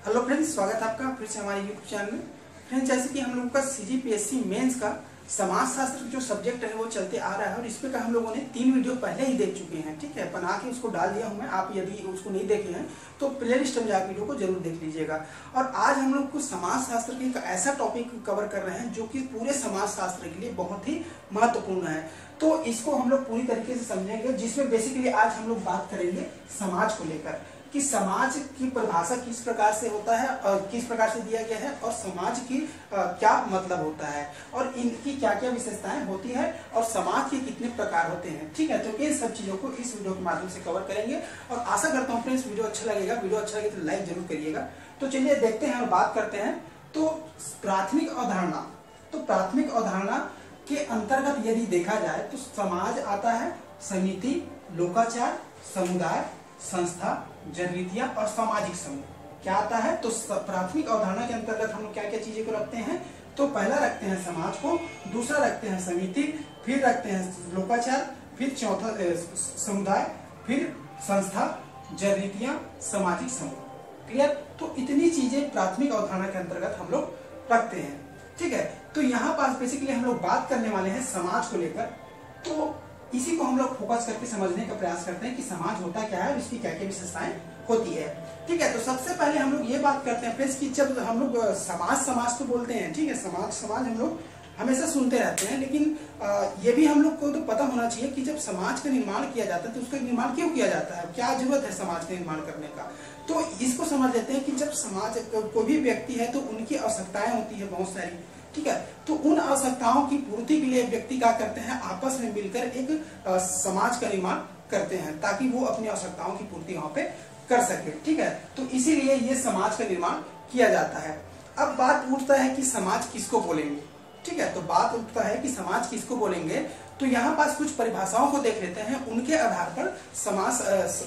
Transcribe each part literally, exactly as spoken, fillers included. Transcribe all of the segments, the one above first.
Hello friends, स्वागत है आपका फिर से हमारे यूट्यूब चैनल में। फ्रेंड्स, जैसे कि हम लोग का सीजीपीएससी मेंस का समाज शास्त्र जो सब्जेक्ट है वो चलते आ रहा है और इसमें का हम लोगों ने तीन वीडियो पहले ही देख चुके हैं। ठीक है, बना के उसको डाल दिया हूं मैं। आप यदि उसको नहीं देखे हैं तो प्ले लिस्ट में जाकर वीडियो को जरूर देख लीजिएगा। और आज हम लोग को समाज शास्त्र के एक ऐसा टॉपिक कवर कर रहे हैं जो कि पूरे समाज शास्त्र के लिए बहुत ही महत्वपूर्ण है। तो इसको हम लोग पूरी तरीके से समझेंगे, जिसमें बेसिकली आज हम लोग बात करेंगे समाज को लेकर कि समाज की परिभाषा किस प्रकार से होता है और किस प्रकार से दिया गया है और समाज की आ, क्या मतलब होता है और इनकी क्या क्या विशेषताएं होती है और समाज के कितने प्रकार होते हैं। ठीक है, तो इन सब चीजों को इस वीडियो के माध्यम से कवर करेंगे और आशा करता हूँ फ्रेंड्स वीडियो अच्छा लगेगा। वीडियो अच्छा लगे तो लाइक जरूर करिएगा। तो चलिए देखते हैं और बात करते हैं। तो प्राथमिक अवधारणा, तो प्राथमिक अवधारणा के अंतर्गत यदि देखा जाए तो समाज आता है समिति, लोकाचार, समुदाय, संस्था, जनरीतियां और सामाजिक समूह। क्या आता है? तो प्राथमिक अवधारणा के अंतर्गत हम लोग क्या क्या चीजें को रखते हैं? तो पहला रखते हैं समाज को, दूसरा रखते हैं समिति, फिर रखते हैं लोकाचार, फिर चौथा समुदाय, फिर संस्था, जनरीतियां, सामाजिक समूह। क्लियर? तो इतनी चीजें प्राथमिक अवधारणा के अंतर्गत हम लोग रखते हैं। ठीक है, तो यहाँ पास बेसिकली हम लोग बात करने वाले हैं समाज को लेकर। तो इसी को हम लोग फोकस करके समझने का प्रयास करते हैं कि समाज होता क्या है और इसकी क्या क्या विशेषताएं होती है। ठीक है, तो सबसे पहले हम लोग ये बात करते हैं फ्रेंड्स कि जब हम लोग समाज समाज तो बोलते हैं, ठीक है, समाज समाज हम लोग हमेशा सुनते रहते हैं, लेकिन आ, ये भी हम लोग को तो पता होना चाहिए कि जब समाज का निर्माण किया जाता है तो उसका निर्माण क्यों किया जाता है, क्या जरूरत है समाज का निर्माण करने का। तो इसको समझ लेते हैं कि जब समाज कोई भी व्यक्ति है तो उनकी आवश्यकताएं होती है बहुत सारी। ठीक है, तो उन आवश्यकताओं की पूर्ति के लिए व्यक्ति क्या करते हैं, आपस में मिलकर एक आ, समाज का निर्माण करते हैं ताकि वो अपनी आवश्यकताओं की पूर्ति वहां पे कर सके। ठीक है, तो इसीलिए ये समाज का निर्माण किया जाता है। अब बात उठता है कि समाज किसको बोलेंगे। ठीक है, तो बात उठता है कि समाज किसको बोलेंगे। तो यहाँ पास कुछ परिभाषाओं को देख लेते हैं, उनके आधार पर समाज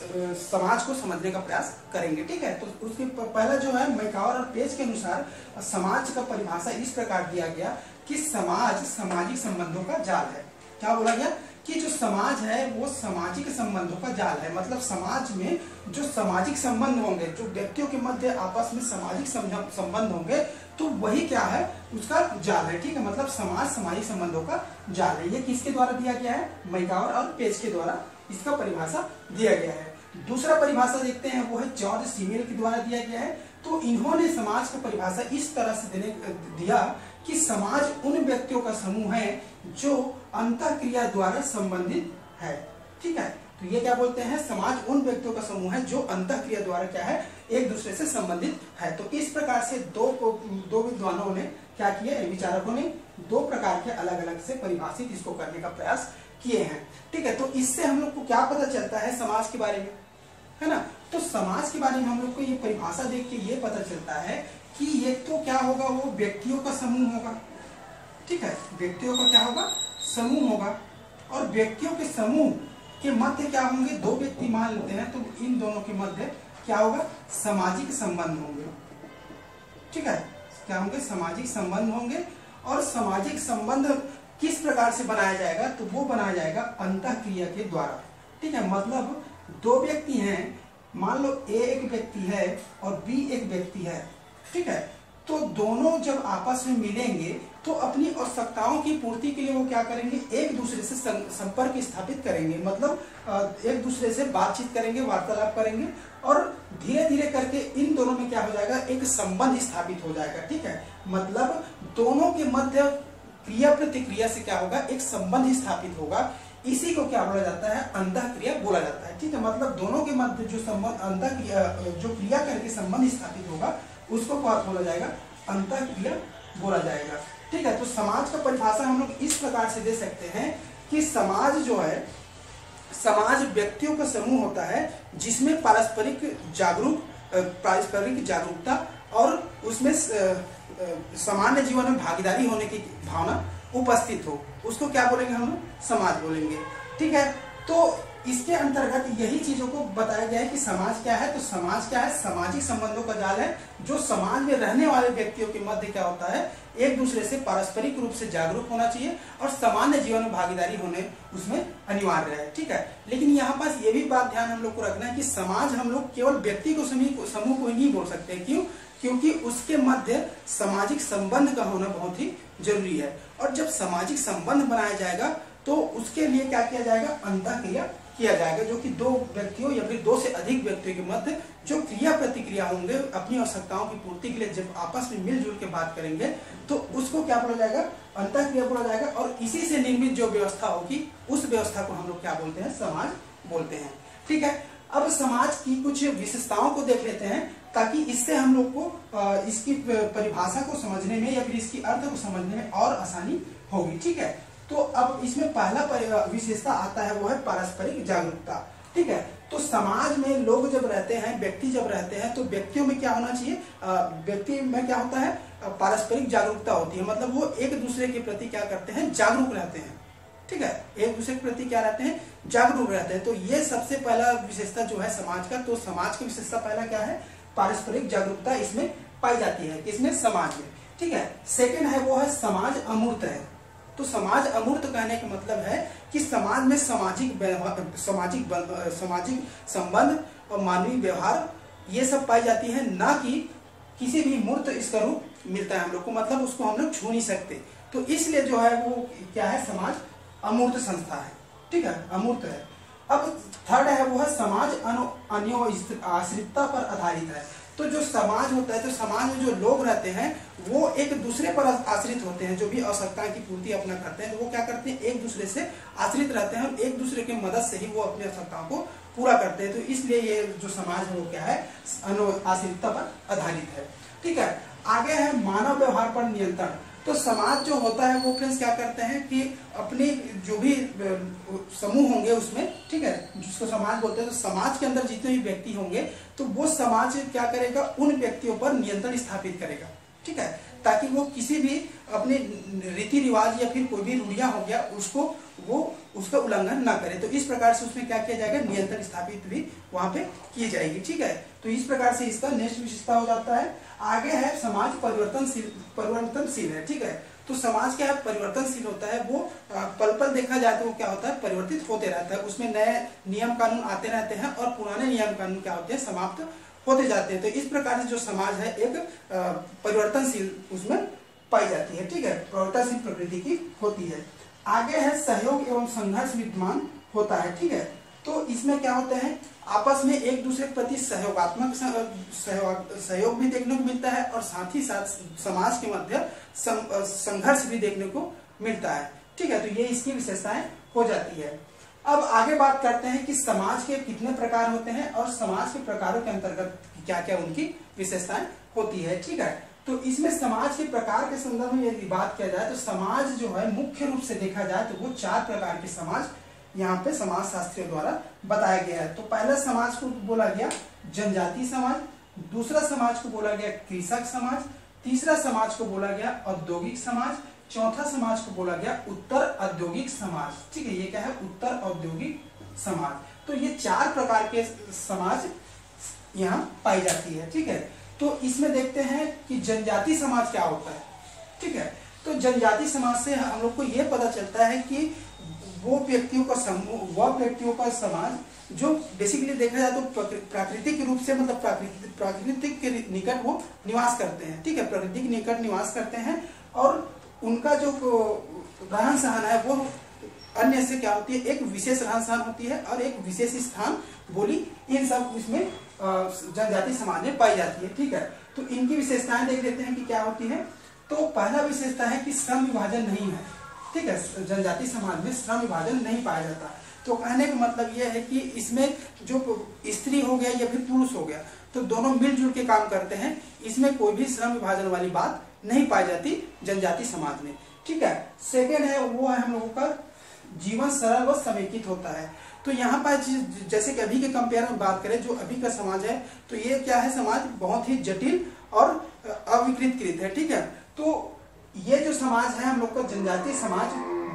समाज को समझने का प्रयास करेंगे। ठीक है, तो उसके पहला जो है मैकावर और पेज के अनुसार समाज का परिभाषा इस प्रकार दिया गया कि समाज सामाजिक संबंधों का जाल है। क्या बोला गया कि जो समाज है वो सामाजिक संबंधों का जाल है। मतलब समाज में जो सामाजिक संबंध होंगे, जो व्यक्तियों के मध्य आपस में सामाजिक संबंध होंगे, तो वही क्या है, उसका जाल है। ठीक है, मतलब समाज सामाजिक संबंधों का जाल है। ये किसके द्वारा दिया गया है? मैकावर और पेज के द्वारा इसका परिभाषा दिया गया है। दूसरा परिभाषा देखते हैं, वो है जॉर्ज सीमेल के द्वारा दिया गया है। तो इन्होंने समाज का परिभाषा इस तरह से देने दिया कि समाज उन व्यक्तियों का समूह है जो अंतःक्रिया द्वारा संबंधित है। ठीक है, तो ये क्या बोलते हैं, समाज उन व्यक्तियों का समूह है जो अंतःक्रिया द्वारा क्या है, एक दूसरे से संबंधित है। तो इस प्रकार से दो दो विद्वानों ने क्या किया, विचारकों ने दो प्रकार के अलग अलग से परिभाषित इसको करने का प्रयास किए हैं। ठीक है, तो इससे हम लोग को क्या पता चलता है समाज के बारे में, है ना। तो समाज के बारे में हम लोग को ये परिभाषा देख के ये पता चलता है कि ये तो क्या होगा, वो व्यक्तियों का समूह होगा। ठीक है, व्यक्तियों का क्या होगा, समूह होगा। और व्यक्तियों के समूह के मध्य क्या होंगे, दो व्यक्ति मान लेते हैं तो इन दोनों के मध्य क्या होगा, सामाजिक संबंध होंगे। ठीक है, क्या होंगे, सामाजिक संबंध होंगे। और सामाजिक संबंध किस प्रकार से बनाया जाएगा, तो वो बनाया जाएगा अंतःक्रिया के द्वारा। ठीक है, मतलब दो व्यक्ति हैं, मान लो ए एक व्यक्ति है और बी एक व्यक्ति है। ठीक है, तो दोनों जब आपस में मिलेंगे तो अपनी आवश्यकताओं की पूर्ति के लिए वो क्या करेंगे, एक दूसरे से संपर्क स्थापित करेंगे। मतलब एक दूसरे से बातचीत करेंगे, वार्तालाप करेंगे और धीरे धीरे करके इन दोनों में क्या हो जाएगा, एक संबंध स्थापित हो जाएगा। ठीक है, मतलब दोनों के मध्य क्रिया प्रतिक्रिया से क्या होगा, एक संबंध स्थापित होगा। इसी को क्या बोला जाता है, अंतःक्रिया बोला जाता है। ठीक है, मतलब दोनों के मध्य जो संबंध अंतःक्रिया जो क्रिया करके संबंध स्थापित होगा उसको क्या बोला जाएगा, अंतःक्रिया बोला जाएगा। ठीक है, तो समाज का परिभाषा हम लोग इस प्रकार से दे सकते हैं कि समाज जो है, समाज व्यक्तियों का समूह होता है जिसमें पारस्परिक जागरूक पारस्परिक जागरूकता और उसमें सामान्य जीवन में भागीदारी होने की भावना उपस्थित हो, उसको क्या बोलेंगे हम लोग, समाज बोलेंगे। ठीक है, तो इसके अंतर्गत यही चीजों को बताया गया है कि समाज क्या है। तो समाज क्या है, सामाजिक संबंधों का जाल है जो समाज में रहने वाले व्यक्तियों के मध्य क्या होता है, एक दूसरे से पारस्परिक रूप से जागरूक होना चाहिए और सामान्य जीवन में भागीदारी होने उसमें अनिवार्य है, ठीक है। लेकिन यहाँ पास ये भी बात ध्यान हम लोग को रखना है कि समाज हम लोग केवल व्यक्ति को समूह को ही नहीं बोल सकते। क्यों? क्योंकि उसके मध्य सामाजिक संबंध का होना बहुत ही जरूरी है। और जब सामाजिक संबंध बनाया जाएगा तो उसके लिए क्या किया जाएगा, अंतःक्रिया किया जाएगा, जो कि दो व्यक्तियों या फिर दो से अधिक व्यक्तियों के मध्य जो क्रिया प्रतिक्रिया होंगे अपनी आवश्यकताओं की पूर्ति के लिए जब आपस में मिलजुल के बात करेंगे तो उसको क्या बोला जाएगा, अंतःक्रिया बोला जाएगा। और इसी से निर्मित जो व्यवस्था होगी उस व्यवस्था को हम लोग क्या बोलते हैं, समाज बोलते हैं, ठीक है। अब समाज की कुछ विशेषताओं को देख लेते हैं ताकि इससे हम लोग को इसकी परिभाषा को समझने में या फिर इसकी अर्थ को समझने में और आसानी होगी, ठीक है। तो अब इसमें पहला विशेषता आता है वो है पारस्परिक जागरूकता, ठीक है। तो समाज में लोग जब रहते हैं, व्यक्ति जब रहते हैं तो व्यक्तियों में क्या होना चाहिए, व्यक्ति में क्या होता है, पारस्परिक जागरूकता होती है। मतलब वो एक दूसरे के प्रति क्या करते हैं, जागरूक रहते हैं, ठीक है। एक दूसरे के प्रति क्या रहते हैं, जागरूक रहते हैं। तो ये सबसे पहला विशेषता जो है समाज का, तो समाज की विशेषता पहला क्या है, पारस्परिक जागरूकता इसमें पाई जाती है, किसमें, समाज में, ठीक है। सेकेंड है वो है समाज अमूर्त है। तो समाज अमूर्त कहने का मतलब है कि समाज में सामाजिक सामाजिक सामाजिक संबंध और मानवीय व्यवहार ये सब पाई जाती है, ना कि किसी भी मूर्त इसका रूप मिलता है हम लोग को, मतलब उसको हम लोग छू नहीं सकते। तो इसलिए जो है वो क्या है, समाज अमूर्त संस्था है, ठीक है, अमूर्त है। अब थर्ड है वो है समाज अन्योन्याश्रितता पर आधारित है। तो जो समाज होता है, तो समाज में जो लोग रहते हैं वो एक दूसरे पर आश्रित होते हैं, जो भी आवश्यकताएं की पूर्ति अपना करते हैं तो वो क्या करते हैं, एक दूसरे से आश्रित रहते हैं और एक दूसरे की मदद से ही वो अपनी आवश्यकताओं को पूरा करते हैं। तो इसलिए ये जो समाज है वो क्या है, आश्रितता पर आधारित है, ठीक है। आगे है मानव व्यवहार पर नियंत्रण। तो समाज जो होता है वो फ्रेंड्स क्या करते हैं कि अपने जो भी समूह होंगे उसमें, ठीक है, जिसको समाज बोलते हैं, तो समाज के अंदर जितने भी व्यक्ति होंगे तो वो समाज क्या करेगा, उन व्यक्तियों पर नियंत्रण स्थापित करेगा, ठीक है, ताकि वो किसी भी अपने रीति रिवाज या फिर कोई भी रूढ़ियां हो गया उसको वो उसका उल्लंघन ना करे। तो इस प्रकार से उसमें क्या किया जाएगा, नियंत्रण स्थापित भी वहां पे की जाएगी, ठीक है। तो इस प्रकार से इसका नेक्स्ट विशेषता हो जाता है। आगे है समाज परिवर्तनशील परिवर्तनशील है, ठीक है। तो समाज क्या है, परिवर्तनशील होता है, वो पल पल देखा जाए तो वो क्या होता है, परिवर्तित होते रहता है। उसमें नए नियम कानून आते रहते हैं और पुराने नियम कानून क्या होते हैं, समाप्त होते जाते हैं। तो इस प्रकार से जो समाज है एक परिवर्तनशील उसमें पाई जाती है, ठीक है, परिवर्तनशील प्रकृति की होती है। आगे है सहयोग एवं संघर्ष विद्यमान होता है, ठीक है। तो इसमें क्या होता है, आपस में एक दूसरे के प्रति सहयोगात्मक सहयोग सहयोग भी देखने को मिलता है और साथ ही साथ समाज के मध्य संघर्ष भी देखने को मिलता है, ठीक है। तो ये इसकी विशेषताएं हो जाती है। अब आगे बात करते हैं कि समाज के कितने प्रकार होते हैं और समाज के प्रकारों के अंतर्गत क्या क्या उनकी विशेषताएं होती है, ठीक है। तो इसमें समाज के प्रकार के संदर्भ में यदि बात किया जाए तो समाज जो है मुख्य रूप से देखा जाए तो वो चार प्रकार के समाज यहाँ पे समाज शास्त्रियों द्वारा बताया गया है। तो पहला समाज को बोला गया जनजातीय समाज, दूसरा समाज को बोला गया कृषक समाज, तीसरा समाज को बोला गया औद्योगिक समाज, चौथा समाज को बोला गया उत्तर औद्योगिक समाज, ठीक है। ये क्या है, उत्तर औद्योगिक समाज। तो ये चार प्रकार के समाज यहाँ पाई जाती है, ठीक है। तो इसमें देखते हैं कि जनजातीय समाज क्या होता है, ठीक है। तो जनजातीय समाज से हम लोग को यह पता चलता है कि वो व्यक्तियों का समूह, वह व्यक्तियों का समाज जो बेसिकली देखा जाए तो प्राकृतिक रूप से, मतलब प्राकृतिक प्राकृतिक के निकट वो निवास करते हैं, ठीक है, प्रकृति के निकट निवास करते हैं और उनका जो रहन सहन है वो अन्य से क्या होती है, एक विशेष रहन सहन होती है और एक विशेष स्थान बोली, इन सब इसमें जनजातीय समाज में पाई जाती है, ठीक है। तो इनकी विशेषताएं देख लेते हैं कि क्या होती है। तो पहला विशेषता है कि श्रम विभाजन नहीं है, ठीक है। जनजातीय समाज में श्रम विभाजन नहीं पाया जाता। तो कहने का मतलब यह है कि इसमें जो स्त्री हो गया या फिर पुरुष हो गया तो दोनों मिलजुल के काम करते हैं, इसमें कोई भी श्रम विभाजन वाली बात नहीं पाई जाती जनजातीय समाज में, ठीक है। सेकेंड है वो है हम लोगों का जीवन सरल व समेकित होता है। तो यहाँ पर जैसे कि अभी के कंपेयर में बात करें, जो अभी का समाज है तो ये क्या है, समाज बहुत ही जटिल और अविकृतकृत है, ठीक है। तो ये जो समाज है हम लोग का जनजातीय समाज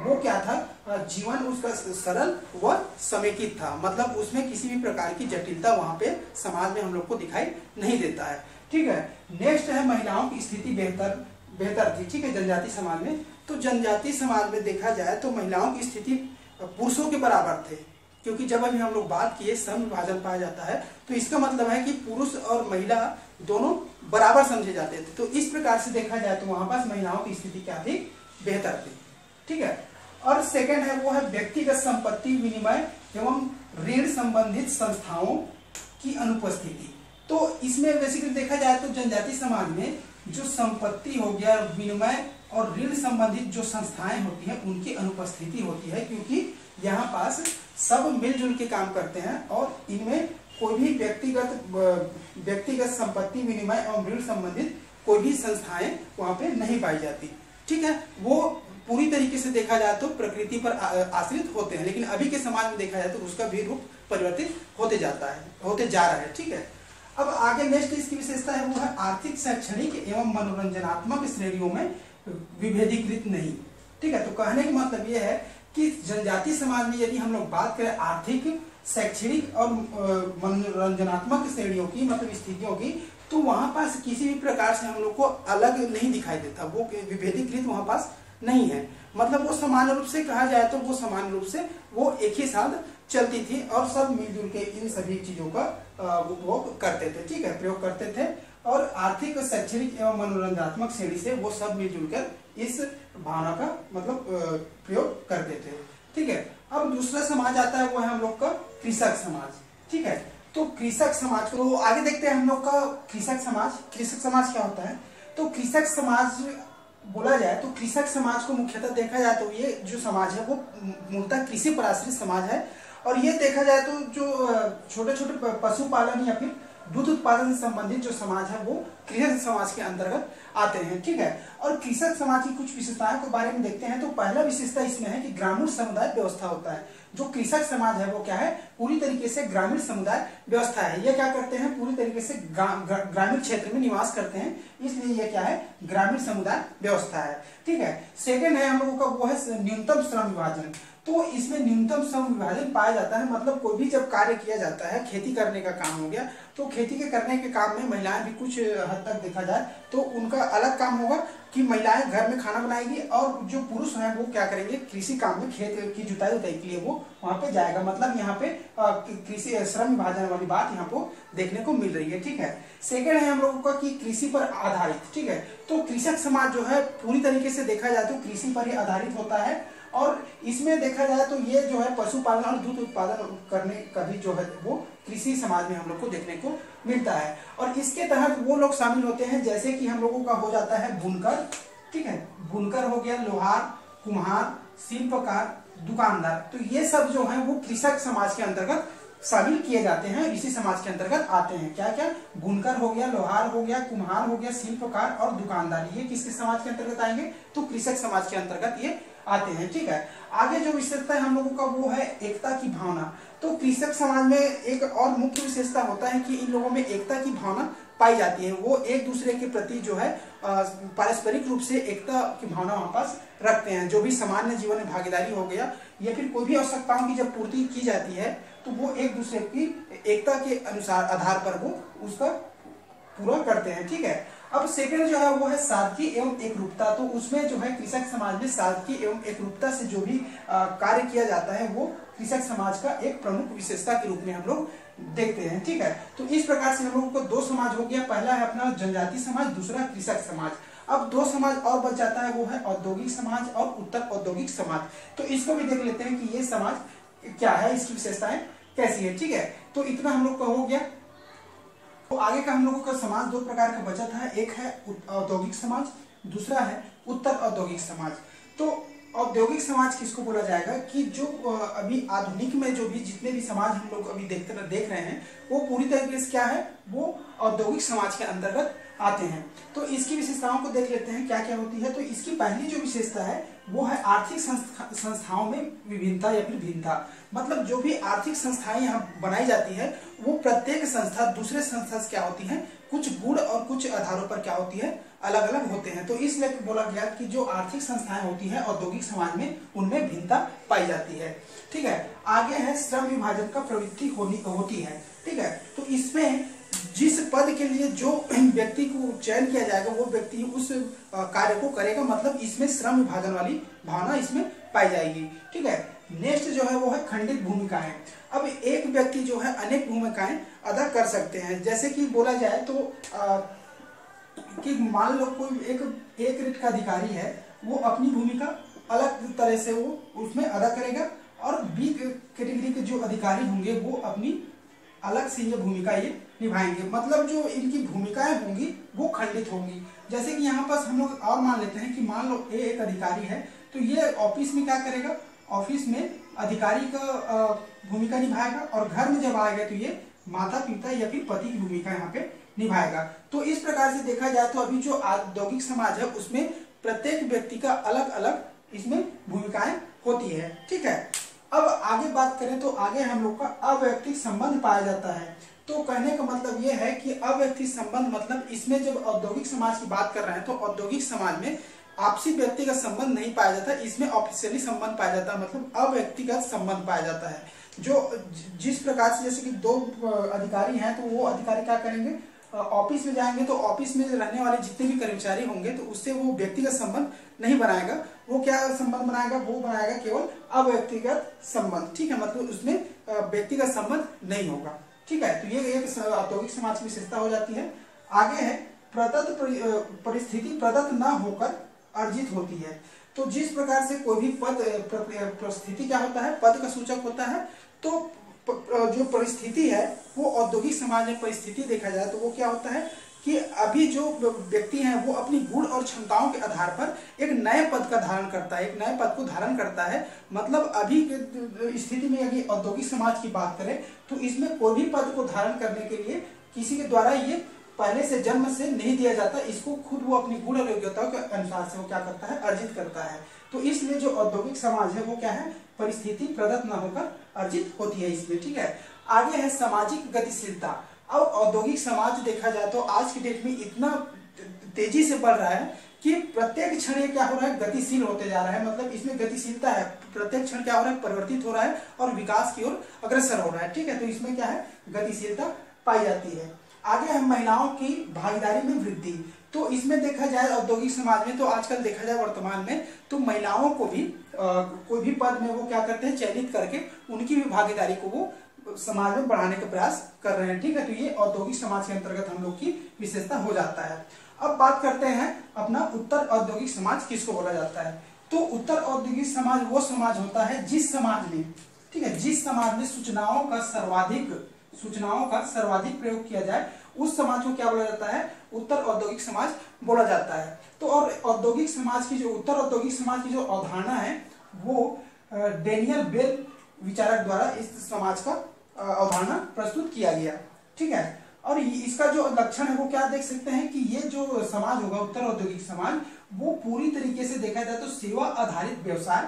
वो क्या था, जीवन उसका सरल व समेकित था, मतलब उसमें किसी भी प्रकार की जटिलता वहां पे समाज में हम लोग को दिखाई नहीं देता है। ठीक है, नेक्स्ट है महिलाओं की स्थिति बेहतर बेहतर थी। ठीक है, जनजाति समाज में, तो जनजाति समाज में देखा जाए तो महिलाओं की स्थिति पुरुषों के बराबर थे, क्योंकि जब अभी हम लोग बात किए सम विभाजन पाया जाता है तो इसका मतलब है कि पुरुष और महिला दोनों बराबर समझे जाते थे। तो इस प्रकार से देखा जाए तो वहां पास महिलाओं की स्थिति क्या थी, बेहतर थी। ठीक है, और सेकंड है वो है व्यक्तिगत संपत्ति विनिमय एवं ऋण संबंधित संस्थाओं की अनुपस्थिति। तो इसमें बेसिकली देखा जाए तो जनजाति समाज में जो संपत्ति हो गया, विनिमय और ऋण संबंधित जो संस्थाएं होती हैं उनकी अनुपस्थिति होती है, क्योंकि यहाँ पास सब मिलजुल के काम करते हैं और इनमें कोई भी व्यक्तिगत व्यक्तिगत संपत्ति विनिमय एवं ऋण संबंधित कोई भी संस्थाएं वहां पे नहीं पाई जाती। ठीक है, वो पूरी तरीके से देखा जाए तो प्रकृति पर आश्रित होते हैं, लेकिन अभी के समाज में देखा जाए तो उसका भी रूप परिवर्तित होते जाता है होते जा रहा है। ठीक है, अब आगे नेक्स्ट इसकी विशेषता है वो है आर्थिक, शैक्षणिक एवं मनोरंजनात्मक श्रेणियों में विभेदीकृत नहीं। ठीक है, तो कहने का मतलब ये है कि जनजाति समाज में यदि हम लोग बात करें आर्थिक, शैक्षणिक और मनोरंजनात्मक श्रेणियों की, मतलब स्थितियों की, तो वहां पास किसी भी प्रकार से हम लोग को अलग नहीं दिखाई देता, वो विभेदीकृत वहां पास नहीं है। मतलब वो सामान्य रूप से कहा जाए तो वो सामान्य रूप से वो एक ही साथ चलती थी और सब मिलजुल के इन सभी चीजों का उपभोग करते थे। ठीक है, प्रयोग करते थे और आर्थिक, शैक्षणिक एवं मनोरंजनात्मक श्रेणी से वो सब मिलजुल कर इस भावना का मतलब प्रयोग करते थे। ठीक है, अब दूसरा समाज आता है वो है हम लोग का कृषक समाज। ठीक है, तो कृषक समाज को आगे देखते हैं हम लोग का कृषक समाज। कृषक समाज क्या होता है, तो कृषक समाज बोला जाए तो कृषक समाज को मुख्यतः देखा जाए तो ये जो समाज है वो मूलतः कृषि पर आश्रित समाज है। और ये देखा जाए तो जो छोटे छोटे पशुपालन या फिर दूध उत्पादन से संबंधित जो समाज है वो कृषक समाज के अंतर्गत आते हैं। ठीक है, और कृषक समाज की कुछ विशेषताओं के बारे में देखते हैं। तो पहला विशेषता इसमें है कि ग्रामीण समुदाय व्यवस्था होता है। जो कृषक समाज है वो क्या है, पूरी तरीके से ग्रामीण समुदाय व्यवस्था है। ये क्या करते हैं, पूरी तरीके से ग्रामीण क्षेत्र में निवास करते हैं, इसलिए ये क्या है, ग्रामीण समुदाय व्यवस्था है। ठीक है, सेकेंड है हम लोगों का वो है न्यूनतम श्रम विभाजन। तो इसमें न्यूनतम श्रम विभाजन पाया जाता है, मतलब कोई भी जब कार्य किया जाता है, खेती करने का काम हो गया, तो खेती के करने के काम में महिलाएं भी कुछ हद तक देखा जाए तो उनका अलग काम होगा कि महिलाएं घर में खाना बनाएगी और जो पुरुष हैं वो क्या करेंगे, कृषि काम में खेत की जुताई उताई के लिए वो वहां पे जाएगा। मतलब यहाँ पे कृषि श्रम विभाजन वाली बात यहाँ पे देखने को मिल रही है। ठीक है, सेकेंड है हम लोगों का कि कृषि पर आधारित। ठीक है, तो कृषक समाज जो है पूरी तरीके से देखा जाए तो कृषि पर ही आधारित होता है और इसमें देखा जाए तो ये जो है पशुपालन और दूध उत्पादन करने का भी जो है वो कृषि समाज में हम लोग को देखने को मिलता है। और इसके तहत वो लोग शामिल होते हैं जैसे कि हम लोगों का हो जाता है बुनकर। ठीक है, बुनकर हो गया, लोहार, कुम्हार, शिल्पकार, दुकानदार। तो ये सब जो है वो कृषक समाज के अंतर्गत शामिल किए जाते हैं, इसी समाज के अंतर्गत आते हैं। क्या क्या, बुनकर हो गया, लोहार हो गया, कुम्हार हो गया, शिल्पकार और दुकानदार, ये किसके समाज के अंतर्गत आएंगे, तो कृषक समाज के अंतर्गत ये आते हैं। ठीक है, आगे जो विशेषता है हम लोगों का वो है एकता की भावना। तो कृषक समाज में एक और मुख्य विशेषता होता है कि इन लोगों में एकता की भावना पाई जाती है। वो एक दूसरे के प्रति जो है पारस्परिक रूप से एकता की भावना वहां पास रखते हैं। जो भी सामान्य जीवन में भागीदारी हो गया या फिर कोई भी आवश्यकताओं की जब पूर्ति की जाती है तो वो एक दूसरे की एकता के अनुसार आधार पर वो उसका पूरा करते हैं। ठीक है, अब सेकंड जो है वो है सादगी एवं एकरूपता। तो उसमें जो है कृषक समाज में सादगी एवं एकरूपता से जो भी कार्य किया जाता है वो कृषक समाज का एक प्रमुख विशेषता के रूप में हम लोग देखते हैं। ठीक है, तो इस प्रकार से हम लोगों को दो समाज हो गया, पहला है अपना जनजाति समाज, दूसरा कृषक समाज। अब दो समाज और बच जाता है वो है औद्योगिक समाज और उत्तर औद्योगिक समाज। तो इसको भी देख लेते हैं कि ये समाज क्या है, इसकी विशेषताएं कैसी है। ठीक है, तो इतना हम लोग का हो गया। तो आगे का हम लोगों का समाज दो प्रकार का बचा था, एक है औद्योगिक समाज, दूसरा है उत्तर औद्योगिक समाज। तो औद्योगिक समाज किसको बोला जाएगा कि जो अभी आधुनिक में जो भी जितने भी समाज हम लोग अभी देखते देख रहे हैं वो पूरी तरीके से क्या है, वो औद्योगिक समाज के अंतर्गत आते हैं। तो इसकी विशेषताओं को देख लेते हैं क्या क्या होती है। तो इसकी पहली जो विशेषता है वो है आर्थिक संस्थाओं में विभिन्नता या फिर भिन्नता। मतलब जो भी आर्थिक संस्थाएं यहाँ बनाई जाती है वो प्रत्येक संस्था दूसरे संस्था से क्या होती है, कुछ गुण और कुछ आधारों पर क्या होती है, अलग अलग होते हैं। तो इसलिए बोला गया कि जो आर्थिक संस्थाएं होती हैं औद्योगिक समाज में, उनमें भिन्नता पाई जाती है। ठीक है, आगे है श्रम विभाजन का प्रवृत्ति होनी होती है। ठीक है, तो इसमें जिस पद के लिए जो व्यक्ति को चयन किया जाएगा वो व्यक्ति उस कार्य को करेगा, मतलब इसमें श्रम विभाजन वाली भावना इसमें पाई जाएगी। ठीक है, नेक्स्ट जो है वो है खंडित भूमिकाएं। अब एक व्यक्ति जो है अनेक भूमिकाएं अदा कर सकते हैं। जैसे कि बोला जाए तो आ, कि मान लो कोई एक एक रेट का अधिकारी है, वो अपनी भूमिका अलग तरह से वो उसमें अदा करेगा और बी कैटेगरी के जो अधिकारी होंगे वो अपनी अलग से ये भूमिका ये निभाएंगे। मतलब जो इनकी भूमिकाएं होंगी वो खंडित होंगी। जैसे कि यहाँ पर हम लोग और मान लेते हैं कि मान लो ए एक अधिकारी है, तो ये ऑफिस में क्या करेगा, ऑफिस में अधिकारी का भूमिका निभाएगा और घर में जब आएगा तो ये माता पिता या फिर पति की भूमिका यहाँ पे निभाएगा। तो इस प्रकार से देखा जाए तो अभी जो औद्योगिक समाज है उसमें प्रत्येक व्यक्ति का अलग अलग इसमें भूमिकाएं होती है। ठीक है, अब आगे बात करें तो आगे हम लोग का अवैयक्तिक संबंध पाया जाता है। तो कहने का मतलब ये है कि अवैयक्तिक संबंध मतलब इसमें जब औद्योगिक समाज की बात कर रहे हैं तो औद्योगिक समाज में आपसी व्यक्तिगत संबंध नहीं पाया जाता, इसमें ऑफिशियली संबंध पाया जाता है, मतलब अव्यक्तिगत संबंध पाया जाता है। जो जिस प्रकार से जैसे कि दो अधिकारी हैं तो वो अधिकारी क्या करेंगे, ऑफिस में जाएंगे तो ऑफिस में रहने वाले जितने भी कर्मचारी होंगे तो उससे वो व्यक्तिगत संबंध नहीं बनाएगा। वो क्या संबंध बनाएगा, वो बनाएगा केवल अव्यक्तिगत संबंध। ठीक है, मतलब उसमें व्यक्तिगत संबंध नहीं होगा। ठीक है, तो ये एक औद्योगिक समाज की विशेषता हो जाती है। आगे है प्रदत्त परिस्थिति प्रदत्त न होकर अर्जित होती है। तो जिस प्रकार से कोई भी पद परिस्थिति क्या होता है, पद का सूचक होता है। तो जो परिस्थिति है वो औद्योगिक समाज में परिस्थिति देखा जाए तो वो क्या होता है कि अभी जो व्यक्ति है वो अपनी गुण और क्षमताओं के आधार पर एक नए पद का धारण करता है, एक नए पद को धारण करता है। मतलब अभी की स्थिति में यदि औद्योगिक समाज की बात करें तो इसमें कोई भी पद को धारण करने के लिए किसी के द्वारा ये पहले से जन्म से नहीं दिया जाता, इसको खुद वो अपनी गुण और योग्यताओं के अनुसार से वो क्या करता है, अर्जित करता है। तो इसलिए जो औद्योगिक समाज है वो क्या है, परिस्थिति प्रदत्त न होकर अर्जित होती है इसलिए। ठीक है, आगे है सामाजिक गतिशीलता। अब औद्योगिक समाज देखा जाए तो आज की डेट में इतना तेजी से बढ़ रहा है कि प्रत्येक क्षण ये क्या हो रहा है, गतिशील होते जा रहा है। मतलब इसमें गतिशीलता है, प्रत्येक क्षण क्या हो रहा है, परिवर्तित हो रहा है और विकास की ओर अग्रसर हो रहा है। ठीक है, तो इसमें क्या है, गतिशीलता पाई जाती है। आगे है महिलाओं की भागीदारी में वृद्धि। तो इसमें देखा जाए औद्योगिक समाज में तो आजकल देखा जाए वर्तमान में तो महिलाओं को भी आ, कोई भी पद में वो क्या करते हैं, चयनित करके उनकी भी भागीदारी को वो समाज में बढ़ाने का प्रयास कर रहे हैं। ठीक है, तो ये औद्योगिक समाज के अंतर्गत हम लोग की विशेषता हो जाता है। अब बात करते हैं अपना उत्तर औद्योगिक समाज किसको बोला जाता है। तो उत्तर औद्योगिक समाज वो समाज होता है जिस समाज में, ठीक है, जिस समाज में सूचनाओं का सर्वाधिक सूचनाओं का सर्वाधिक प्रयोग किया जाए उस समाज को क्या बोला जाता है, उत्तर औद्योगिक समाज बोला जाता है। तो और औद्योगिक समाज की जो उत्तर औद्योगिक समाज की जो अवधारणा है वो डेनियल बेल विचारक द्वारा इस समाज का अवधारणा प्रस्तुत किया गया। ठीक है, और इसका जो लक्षण है वो क्या देख सकते हैं कि ये जो समाज होगा उत्तर औद्योगिक समाज वो पूरी तरीके से देखा जाए तो सेवा आधारित व्यवसाय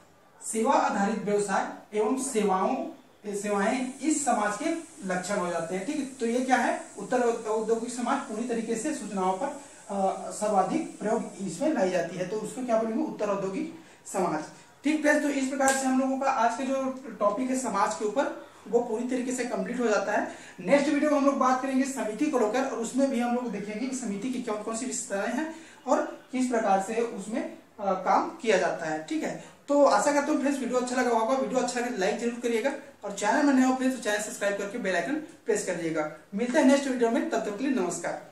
सेवा आधारित व्यवसाय एवं सेवाओं सेवाएं इस समाज के लक्षण हो जाते हैं। ठीक है, तो ये क्या है, उत्तर औद्योगिक समाज पूरी तरीके से सूचनाओं पर सर्वाधिक प्रयोग इसमें लाई जाती है, तो उसको क्या बोलेंगे, उत्तर औद्योगिक समाज। ठीक है, तो इस प्रकार से हम लोगों का आज के जो टॉपिक है समाज के ऊपर वो पूरी तरीके से कंप्लीट हो जाता है। नेक्स्ट वीडियो में हम लोग बात करेंगे समिति को लेकर और उसमें भी हम लोग देखेंगे कि समिति की कौन कौन सी विशेषताएं हैं और किस प्रकार से उसमें आ, काम किया जाता है। ठीक है, तो आशा करता हूँ फ्रेंड्स वीडियो अच्छा लगा होगा। वीडियो अच्छा लगे लाइक जरूर करिएगा और चैनल में नए हो फ्रेंड्स तो चैनल सब्सक्राइब करके बेल आइकन प्रेस कर दीजिएगा। मिलते हैं नेक्स्ट वीडियो में, तब तक के लिए नमस्कार।